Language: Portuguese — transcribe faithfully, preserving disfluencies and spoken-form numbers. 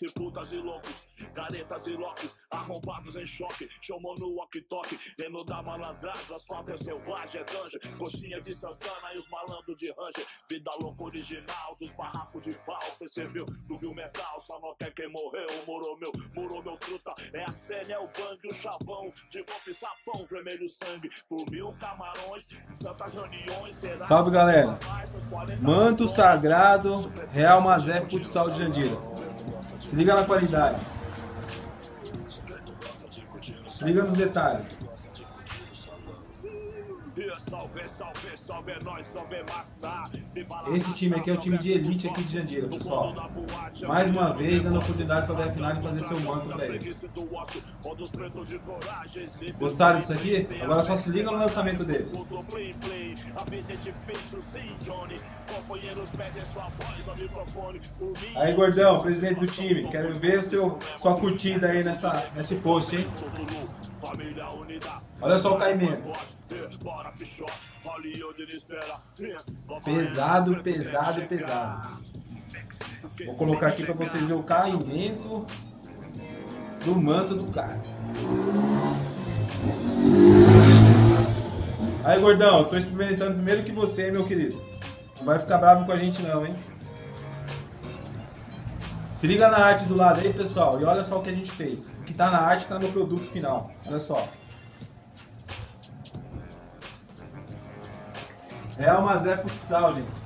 entre putas e loucos, caretas e locks, arrombados em choque, chamou no walkie-talkie, dentro da malandragem, o asfalto é selvagem, é dungeon, coxinha de Santana e os malandros de Ranger, vida louca original dos barracos de pau, percebeu, tu viu metal, só não quer quem morreu, morou meu, morou meu truta, é a cena, é o bang, o chavão, de golfe sapão, vermelho sangue, por mil camarões, santas reuniões, será... Salve, galera! Manto Sagrado, Real Mazé Futsal de Jandira. Se liga na qualidade. Se liga nos detalhes. Esse time aqui é o time de elite aqui de Jandira, pessoal. Mais uma vez, dando oportunidade para o B F nove fazer seu manto para eles. Gostaram disso aqui? Agora só se liga no lançamento deles. Aí, gordão, presidente do time, quero ver o seu, sua curtida aí nessa, nesse post, hein? Olha só o caimento. Pesado, pesado, pesado. Vou colocar aqui para vocês verem o caimento do manto do cara. Aí, gordão, eu tô experimentando primeiro que você, meu querido. Não vai ficar bravo com a gente não, hein? Se liga na arte do lado aí, pessoal, e olha só o que a gente fez. O que tá na arte tá no produto final. Olha só. Real Mazé Futsal, gente.